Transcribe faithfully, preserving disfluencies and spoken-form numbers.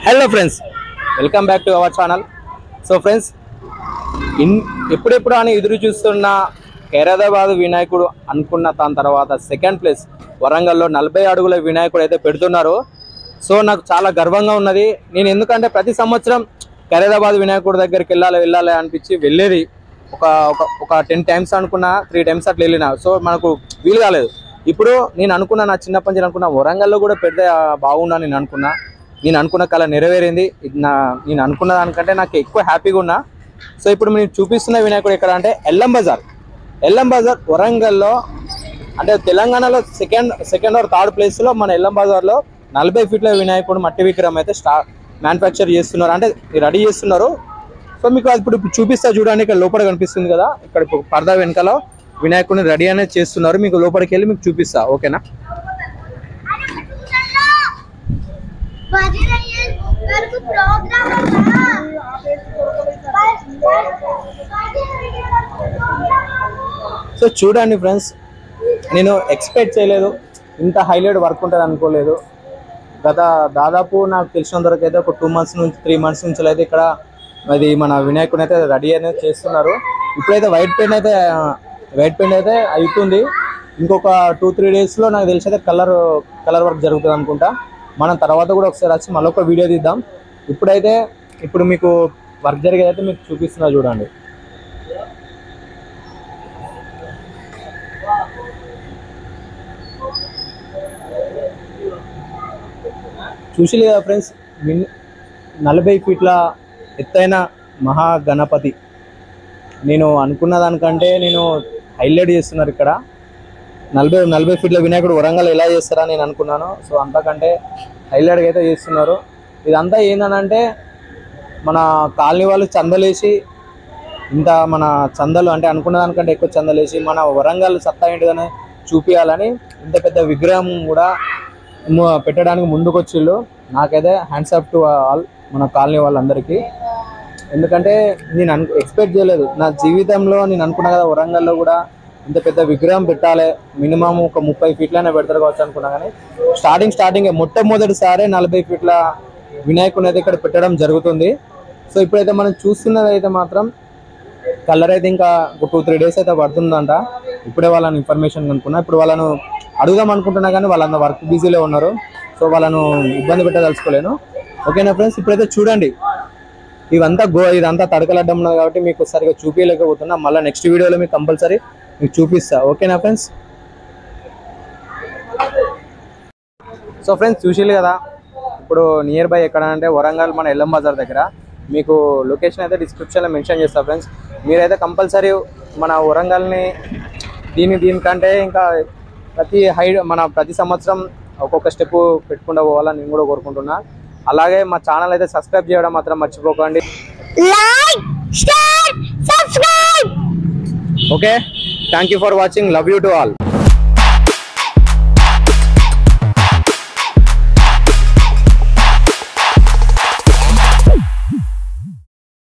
Hello friends, welcome back to our channel. So friends, in ఎప్పుడెప్పుడు అని ఎదురు చూస్తున్న ఖైరతాబాద్ వినాయకుడు అనుకున్న దాని తర్వాత సెకండ్ ప్లేస్ వరంగల్లో నలభై అడుగుల వినాయకుడు అయితే పెడుతున్నారు. సో నాకు చాలా గర్వంగా ఉన్నది. నేను ఎందుకంటే ప్రతి సంవత్సరం ఖైరతాబాద్ వినాయకుడి దగ్గరికి వెళ్ళాలి వెళ్ళాలి అనిపించి వెళ్ళేది. ఒక ఒక టెన్ టైమ్స్ అనుకున్నా, త్రీ టైమ్స్ అట్లా వెళ్ళినా. సో మనకు వీలు కాలేదు. ఇప్పుడు నేను అనుకున్నా, నా చిన్నప్పటి నుంచి అనుకున్నా వరంగల్లో కూడా పెడితే బాగున్నా. నేను అనుకున్నా నేను అనుకున్న కళ నెరవేరింది. నా నేను అనుకున్న దానికంటే నాకు ఎక్కువ హ్యాపీగా ఉన్నా. సో ఇప్పుడు నేను చూపిస్తున్న వినాయకుడు ఎక్కడ అంటే ఎల్లం బజార్. ఎల్లం బజార్ వరంగల్లో అంటే తెలంగాణలో సెకండ్ సెకండ్ ఆర్ థర్డ్ ప్లేస్లో మన ఎల్లం బజార్లో నలభై ఫీట్ల వినాయకుడు మట్టి విగ్రహం అయితే స్టా మ్యానుఫ్యాక్చర్ చేస్తున్నారు, అంటే రెడీ చేస్తున్నారు. సో మీకు అది ఇప్పుడు చూపిస్తా చూడండి. ఇక్కడ లోపల కనిపిస్తుంది కదా, ఇక్కడ పరదా వెనకాల వినాయకుడిని రెడీ అనేది చేస్తున్నారు. మీకు లోపలికి వెళ్ళి మీకు చూపిస్తా, ఓకేనా? సో చూడండి ఫ్రెండ్స్, నేను ఎక్స్పెక్ట్ చేయలేదు ఇంత హైలైట్ వర్క్ ఉంటుంది అనుకోలేదు. గత దాదాపు నాకు తెలిసినంత వరకు అయితే ఒక టూ మంత్స్ నుంచి త్రీ మంత్స్ నుంచి అయితే ఇక్కడ అది మన వినాయకుడిని అయితే రెడీ అనేది చేస్తున్నారు. ఇప్పుడైతే వైట్ పెయింట్ అయితే వైట్ పెయింట్ అయితే అవుతుంది. ఇంకొక టూ త్రీ డేస్లో నాకు తెలిసి అయితే కలర్ కలర్ వర్క్ జరుగుతుంది అనుకుంటా. మనం తర్వాత కూడా ఒకసారి వచ్చి మళ్ళీ ఒక వీడియో తీద్దాం. ఇప్పుడైతే ఇప్పుడు మీకు వర్క్ జరిగేదైతే మీకు చూపిస్తున్నా చూడండి. చూసి లేదా ఫ్రెండ్స్, నలభై ఫీట్ల ఎత్తైన మహాగణపతి. నేను అనుకున్న దానికంటే నేను హైలైట్ చేస్తున్నారు ఇక్కడ. నలభై నలభై ఫీట్ల వినాయకుడు వరంగల్ ఎలా చేస్తారా నేను అనుకున్నాను. సో అంతకంటే హైలైట్గా అయితే చేస్తున్నారు. ఇదంతా ఏంటంటే మన కాలనీ వాళ్ళు చందలేసి, ఇంత మన చందలు అంటే అనుకున్న దానికంటే ఎక్కువ చందలేసి మన వరంగల్ సత్తా ఏంటిదని చూపించాలని ఇంత పెద్ద విగ్రహం కూడా పెట్టడానికి ముందుకు వచ్చిళ్ళు. నాకైతే హ్యాండ్స్ అప్ టు ఆల్ మన కాలనీ వాళ్ళందరికీ. ఎందుకంటే నేను అను ఎక్స్పెక్ట్ చేయలేదు నా జీవితంలో. నేను అనుకున్నా కదా వరంగల్లో కూడా ఇంత పెద్ద విగ్రహం పెట్టాలి, మినిమం ఒక ముప్పై ఫీట్లైనా పెడతారు కావచ్చు అనుకున్నా. కానీ స్టార్టింగ్ స్టార్టింగ్ మొట్టమొదటిసారి నలభై ఫీట్ల వినాయకుని అయితే ఇక్కడ పెట్టడం జరుగుతుంది. సో ఇప్పుడైతే మనం చూస్తున్నది అయితే మాత్రం కలర్ అయితే ఇంకా ఒక టూ త్రీ డేస్ అయితే పడుతుందంట. ఇప్పుడే వాళ్ళని ఇన్ఫర్మేషన్ కనుక్కున్నా. ఇప్పుడు వాళ్ళను అడుగుదాం అనుకుంటున్నా కానీ వాళ్ళంతా వర్క్ బిజీలో ఉన్నారు. సో వాళ్ళను ఇబ్బంది పెట్టదలుచుకోలేను, ఓకేనా ఫ్రెండ్స్? ఇప్పుడైతే చూడండి, ఇవంతా గో ఇదంతా తడకలడ్డం ఉన్నది కాబట్టి మీకు సరిగా చూపించలేకపోతున్నా. మళ్ళీ నెక్స్ట్ వీడియోలో మీకు కంపల్సరీ మీకు చూపిస్తా, ఓకేనా ఫ్రెండ్స్? సో ఫ్రెండ్స్ చూసిల్లు కదా, ఇప్పుడు నియర్ బై ఎక్కడ అంటే వరంగల్ మన ఎల్లం బజార్ దగ్గర. మీకు లొకేషన్ అయితే డిస్క్రిప్షన్లో మెన్షన్ చేస్తా ఫ్రెండ్స్. మీరైతే కంపల్సరీ మన వరంగల్ని దీని దీనికంటే ఇంకా ప్రతి హై మన ప్రతి సంవత్సరం ఒక్కొక్క స్టెప్ పెట్టుకుంటూ పోవాలని నేను కూడా కోరుకుంటున్నా. అలాగే మా ఛానల్ అయితే సబ్స్క్రైబ్ చేయడం మాత్రం మర్చిపోకండి. Okay, thank you for watching. Love you to all.